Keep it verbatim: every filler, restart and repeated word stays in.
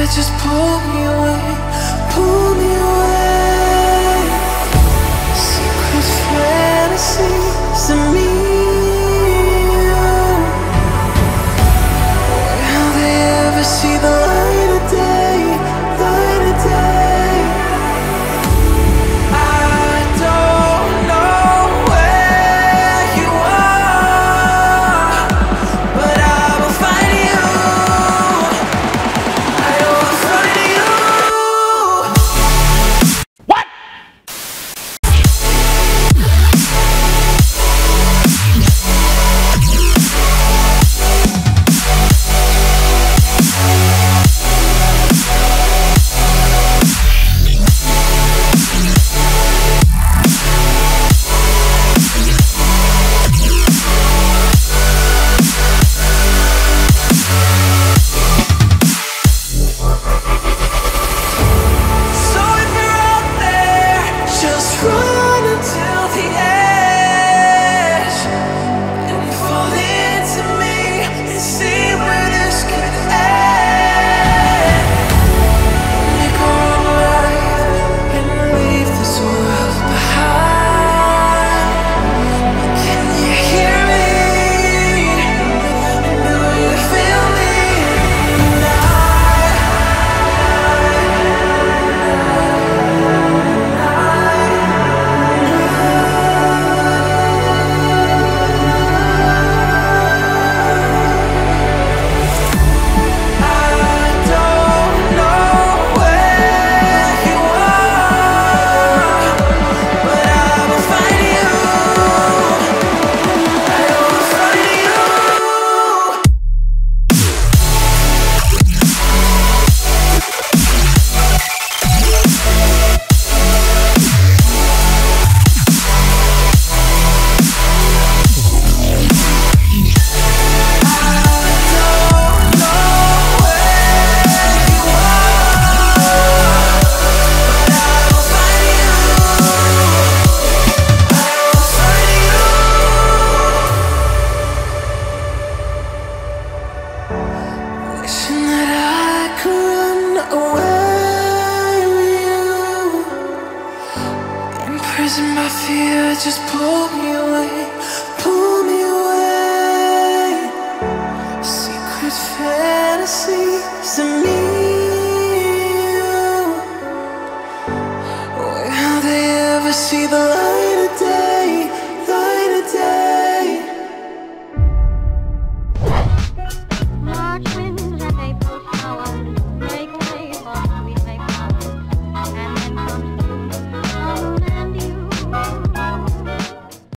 just pull me away, pull me away. Secret fantasies of me. Will they ever see the light of day, light of day? I don't know where you are, but I will find you. I will find you. What? So if you're out there, just run until the edge and fall into me and see where this could end. Make a run right and leave this world behind. Can you hear me? Do you feel me? I don't know where you are, but I will find you. I will find you. Wishing that I could run away with you. Imprisoned by fear, just pull me away, pull me away. Secret fantasies of me. Will they ever see the light?